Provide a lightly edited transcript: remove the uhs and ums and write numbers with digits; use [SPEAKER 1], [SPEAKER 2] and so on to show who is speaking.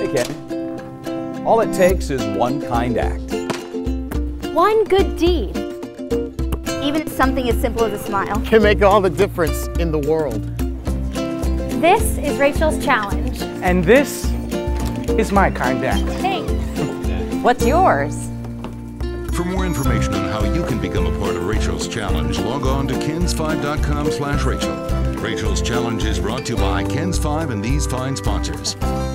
[SPEAKER 1] Hey, Ken. All it takes is one kind act.
[SPEAKER 2] One good deed. Even something as simple as a smile.
[SPEAKER 3] Can make all the difference in the world.
[SPEAKER 2] This is Rachel's challenge.
[SPEAKER 4] And this is my kind act.
[SPEAKER 2] Hey.
[SPEAKER 5] What's yours?
[SPEAKER 6] For more information on how you can become a part of Rachel's Challenge, log on to kens5.com/Rachel. Rachel's Challenge is brought to you by Kens 5 and these fine sponsors.